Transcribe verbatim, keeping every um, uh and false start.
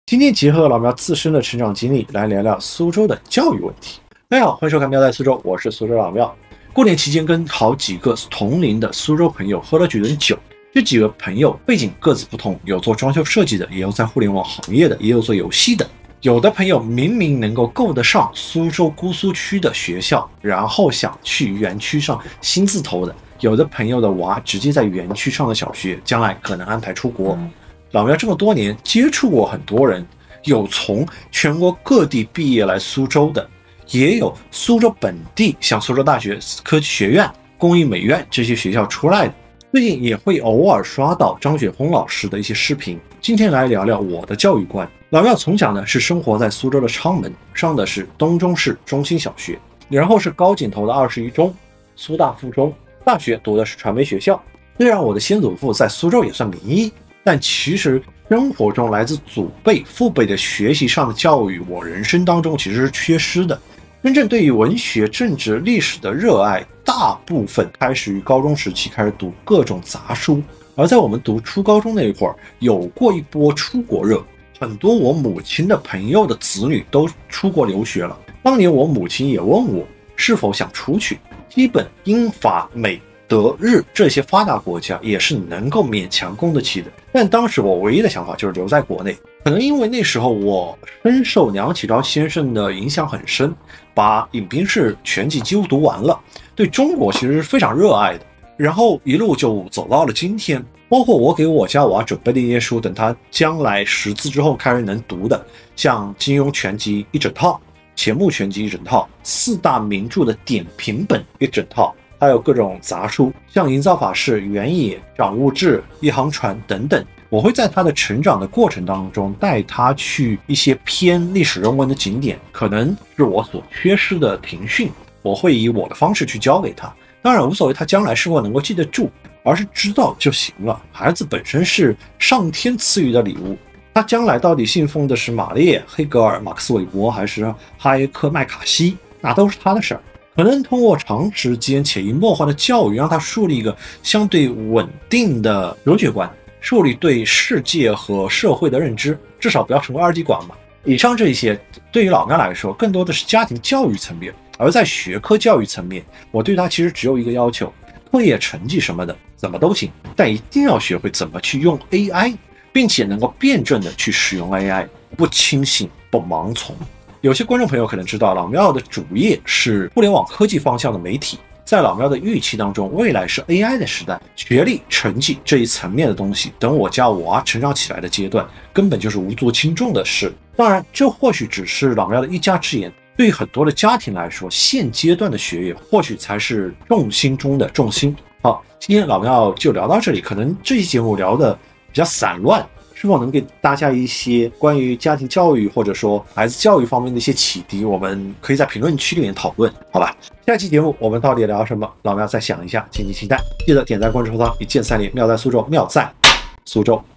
今天结合老苗自身的成长经历来聊聊苏州的教育问题。大家好，欢迎收看《喵在苏州》，我是苏州老苗。过年期间跟好几个同龄的苏州朋友喝了几顿酒，这几个朋友背景各自不同，有做装修设计的，也有在互联网行业的，也有做游戏的。有的朋友明明能够够得上苏州姑苏区的学校，然后想去园区上新字头的；有的朋友的娃直接在园区上的小学，将来可能安排出国。老苗这么多年接触过很多人，有从全国各地毕业来苏州的，也有苏州本地像苏州大学、科技学院、工艺美院这些学校出来的。最近也会偶尔刷到张雪峰老师的一些视频。今天来聊聊我的教育观。老苗从小呢是生活在苏州的昌门，上的是东中市中心小学，然后是高井头的二十一中、苏大附中，大学读的是传媒学校。虽然我的先祖父在苏州也算名医，但其实生活中来自祖辈父辈的学习上的教育，我人生当中其实是缺失的。真正对于文学、政治、历史的热爱，大部分开始于高中时期开始读各种杂书。而在我们读初高中那会儿，有过一波出国热，很多我母亲的朋友的子女都出国留学了。当年我母亲也问我是否想出去，基本英法美德日这些发达国家也是能够勉强供得起的，但当时我唯一的想法就是留在国内。可能因为那时候我深受梁启超先生的影响很深，把饮冰室全集几乎读完了，对中国其实是非常热爱的，然后一路就走到了今天。包括我给我家娃准备的一些书，等他将来识字之后开始能读的，像金庸全集一整套、钱穆全集一整套、四大名著的点评本一整套，还有各种杂书，像营造法式、原野、掌物志、一行船等等。我会在他的成长的过程当中带他去一些偏历史人文的景点，可能是我所缺失的庭训，我会以我的方式去教给他。当然无所谓他将来是否能够记得住，而是知道就行了。孩子本身是上天赐予的礼物，他将来到底信奉的是马列、黑格尔、马克思韦伯还是哈耶克、麦卡锡，那都是他的事儿。可能通过长时间潜移默化的教育，让他树立一个相对稳定的哲学观，树立对世界和社会的认知，至少不要成为二极管嘛。以上这些对于老苗来说更多的是家庭教育层面，而在学科教育层面，我对他其实只有一个要求，课业成绩什么的怎么都行，但一定要学会怎么去用 A I， 并且能够辩证的去使用 A I， 不轻信不盲从。有些观众朋友可能知道，老苗的主业是互联网科技方向的媒体，在老苗的预期当中，未来是 A I 的时代，学历成绩这一层面的东西，等我家娃成长起来的阶段，根本就是无足轻重的事。当然这或许只是老苗的一家之言，对于很多的家庭来说，现阶段的学业或许才是重心中的重心。好，今天老苗就聊到这里，可能这期节目聊的比较散乱，是否能给大家一些关于家庭教育或者说孩子教育方面的一些启迪，我们可以在评论区里面讨论，好吧？下期节目我们到底聊什么，老苗再想一下，敬请期待。记得点赞关注收藏，一键三连，妙在苏州，妙在苏州。